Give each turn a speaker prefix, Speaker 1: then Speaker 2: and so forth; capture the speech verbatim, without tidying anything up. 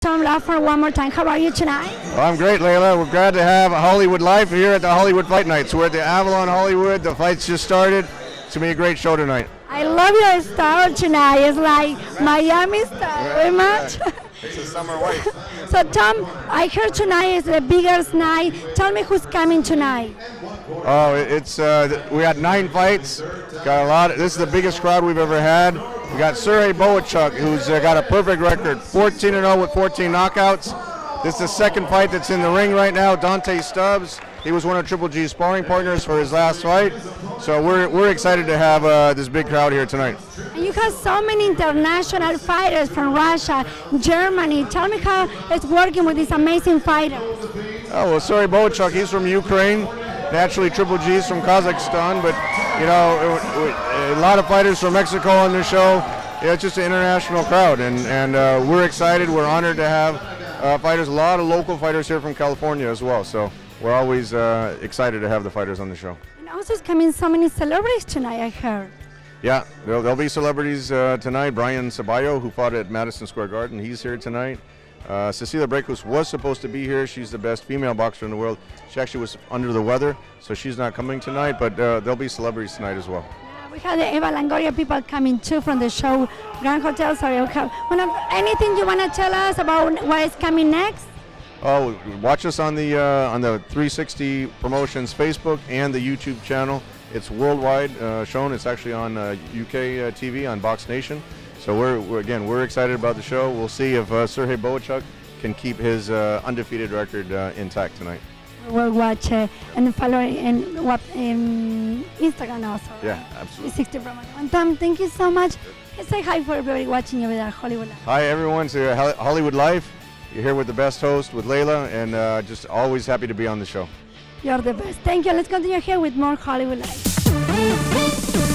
Speaker 1: Tom Lawford one more time. How are you tonight?
Speaker 2: Well, I'm great, Layla. We're glad to have Hollywood Life here at the Hollywood Fight Nights. We're at the Avalon Hollywood. The fights just started. It's going to be a great show tonight.
Speaker 1: I love your style tonight. It's like Miami style very much.
Speaker 2: It's a summer weight.
Speaker 1: So Tom, I heard tonight is the biggest night. Tell me who's coming tonight.
Speaker 2: Oh, it's uh, we had nine fights. Got a lot. Of, this is the biggest crowd we've ever had. We got Sergey Bohachuk, who's uh, got a perfect record, fourteen and oh with fourteen knockouts. This is the second fight that's in the ring right now. Dante Stubbs. He was one of Triple G's sparring partners for his last fight. So we're we're excited to have uh, this big crowd here tonight.
Speaker 1: And you have so many international fighters from Russia, Germany. Tell me how it's working with these amazing fighters.
Speaker 2: Oh, well, Sergey Bohachuk, he's from Ukraine. Naturally, Triple G's from Kazakhstan, but you know, it, it, a lot of fighters from Mexico on the show. Yeah, it's just an international crowd, and and uh, we're excited. We're honored to have uh, fighters. A lot of local fighters here from California as well. So we're always uh, excited to have the fighters on the show.
Speaker 1: And also, it's coming so many celebrities tonight, I heard.
Speaker 2: Yeah, there'll, there'll be celebrities uh, tonight. Brian Sabayo, who fought at Madison Square Garden, he's here tonight. Uh, Cecilia Brækhus was supposed to be here. She's the best female boxer in the world. She actually was under the weather, so she's not coming tonight, but uh, there'll be celebrities tonight as well.
Speaker 1: Yeah, we had the Eva Longoria people coming too from the show, Grand Hotel. Sorry, okay. Anything you want to tell us about what is coming next?
Speaker 2: Oh, watch us on the uh, on the three sixty Promotions Facebook and the YouTube channel. It's worldwide uh, shown. It's actually on uh, U K uh, T V on Box Nation. So we're, we're again we're excited about the show. We'll see if uh, Sergey Bohachuk can keep his uh, undefeated record uh, intact tonight.
Speaker 1: We'll watch uh, and follow in, what, in Instagram also.
Speaker 2: Yeah, absolutely.
Speaker 1: three sixty Promotions. And Tom, thank you so much. Say hi for everybody watching over there, Hollywood Life.
Speaker 2: Hi everyone to Hollywood Life. You're here with the best host, with Layla, and uh, just always happy to be on the show.
Speaker 1: You're the best. Thank you. Let's continue here with more Hollywood Life.